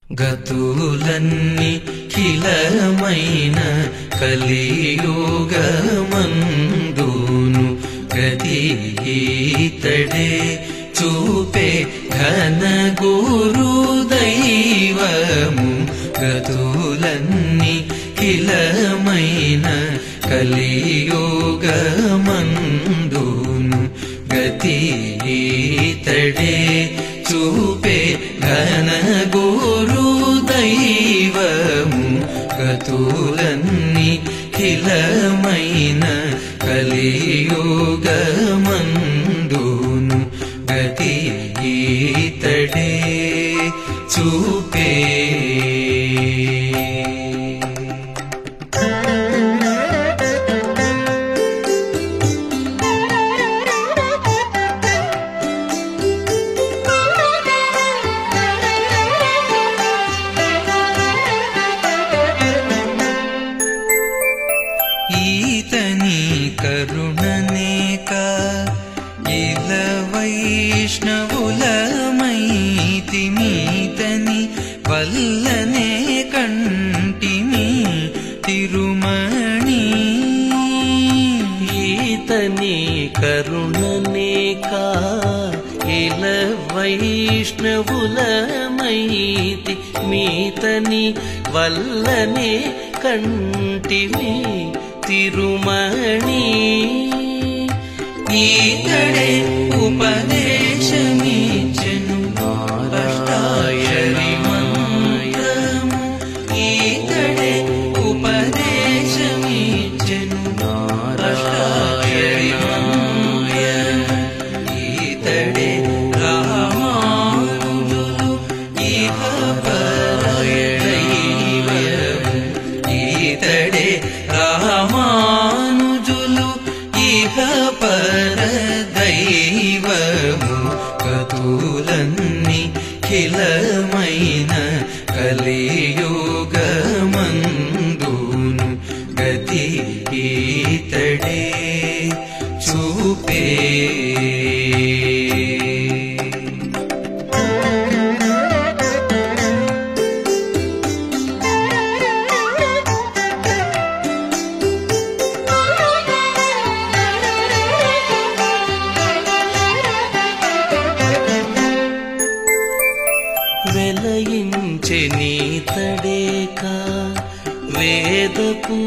గతులన్నీ ఖిలమైన కలియుగమందును గతి ఈతడే చూపే ఘన గురు దైవము. గతులన్నీ ఖిలమైన కలియుగమందును గతి ఈతడే చూపే ఘన గురు దైవము. గతులన్నీ ఖిలమైన కలియుగమందును గతి ఈతడే చూపే. ఈతని కరుణనేక ఇల వైష్ణవులమైతిమీతని వల్లనే కంటిమి తిరుమణి. ఈతని కరుణనేక ఇల వైష్ణవులమైతి మీతని వల్లనే కంటిమి తిరుమణి. ఈతడే ఉపదేశమిచ్చెను అష్టాక్షరి మంత్రము. ఈతడే ఉపదేశమిచ్చెను అష్టాక్షరి మంత్రము. ఈతడే రామానుజులు ఇహ పర దైవము. ఈతడే రామానుజులు ఇహ పర దైవము. గతులన్నీ ఖిలమైన కలియుగమందును గతి ఈతడే చూపే. వెలయించెనీతడేక వేదపు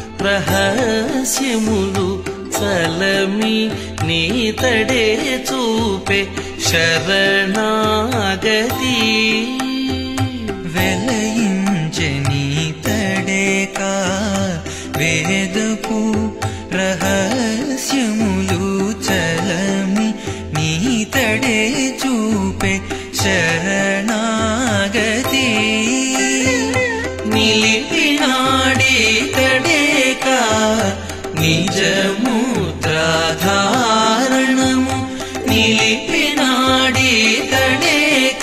రహస్యములు చలమి నీతడే చూపే శరణాగతి. వెలయించెనీతడేక వేదపు రహస్యములు చలమి నీతడే చూపే శరణాగతి. నిలిపినాడీతడేక నిజముద్రాధారణము. నిలిపినాడీతడేక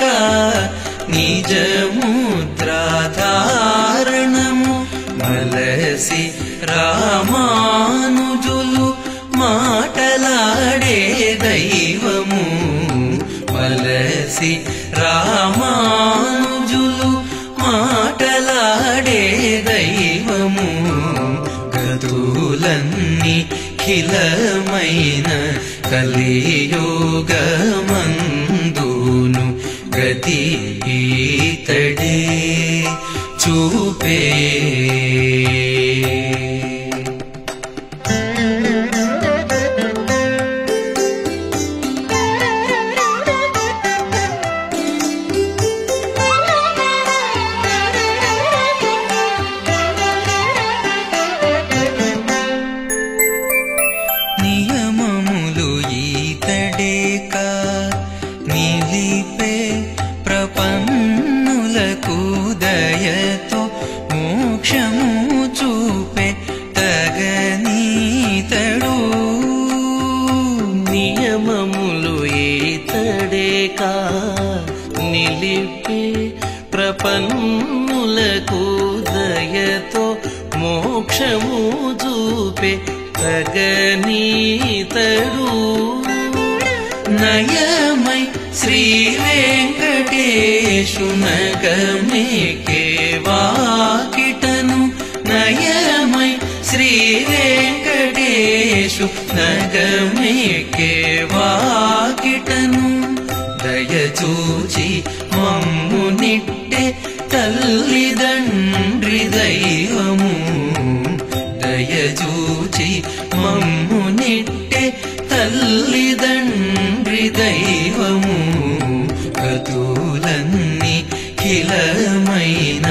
నిజముద్రాధారణము. మలసి రామానుజులు మాటలాడే దైవము. మలసి రామానుజులు మాటలాడే దైవము. గతులన్నీ ఖిలమైన కలియుగమందును గతి ఈతడే చూపే. నియమములు ఈతడేక నిలిపే ప్రపన్నులకు దయతో మోక్షము చూపే తగనీతడు. నియమములు ఈతడేక నిలిపి ప్రపన్నులకు దయతో మోక్షము చూపే తగనీతడు. నయమై శ్రీ వెంకటేశు నగమేకే వాకిటను నయమై శ్రీ వెంకటేశు నగమేకే వాకిటను దయచూచి మమ్మునిట్టే తల్లిదండ్రి దైవము దయచూచి మమ్మునిట్టే తల్లిదండ్రి దైవము గతులన్నీ ఖిలమైన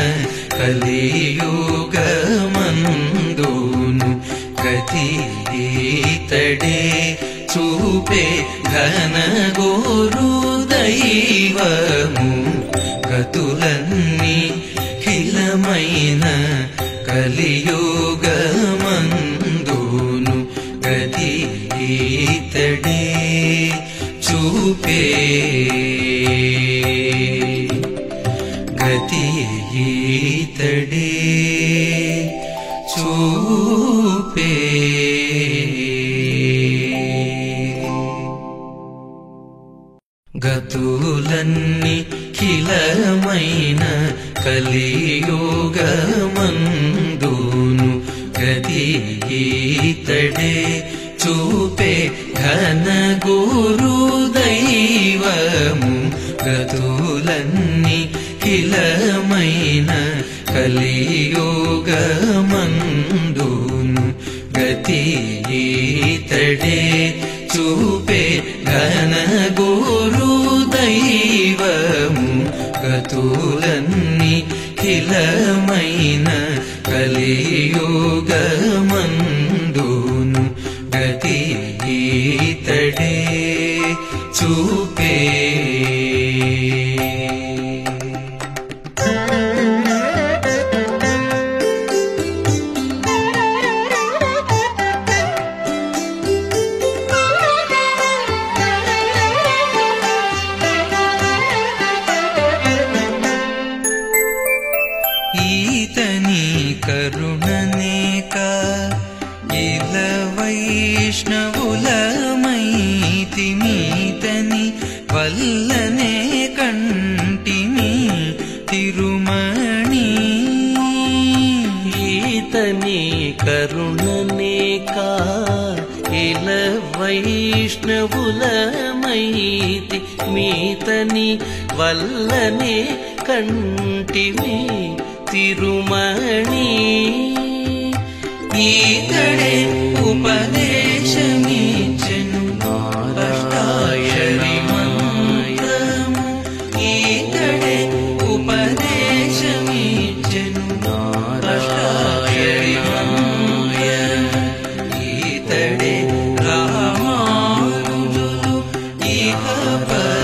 కలియుగమందును గతి ఈతడే చూపే ఘనగోరు దైవము గతులన్నీ ఖిలమైన కలియుగమందును గతి ఈతడే చూపే గతి ఈతడే చూపే గతులన్నీ ఖిలమైన కలియుగమందును గతి ఈతడే చూపే ఘనగురు దైవము గతులన్నీ ఖిలమైన కలియుగమందును గతి ఈతడే చూపే ఘనగురు దైవము గతులన్నీ ఖిలమైన కలియుగమందును గతి ఈతడే చూపే ఈతని కరుణనేక ఇల వైష్ణవులమైతిమీతని వల్లనే కంటిమి తిరుమణి ఈతని కరుణనేక ఇల వైష్ణవులమైతి మీతని వల్లనే కంటిమి తిరుమణి ఈతడే ఉపదేశమిచ్చెను అష్టాక్షరి మంత్రము ఈతడే ఉపదేశమిచ్చెను అష్టాక్షరి మంత్రము ఈతడే రామానుజులు ఇహ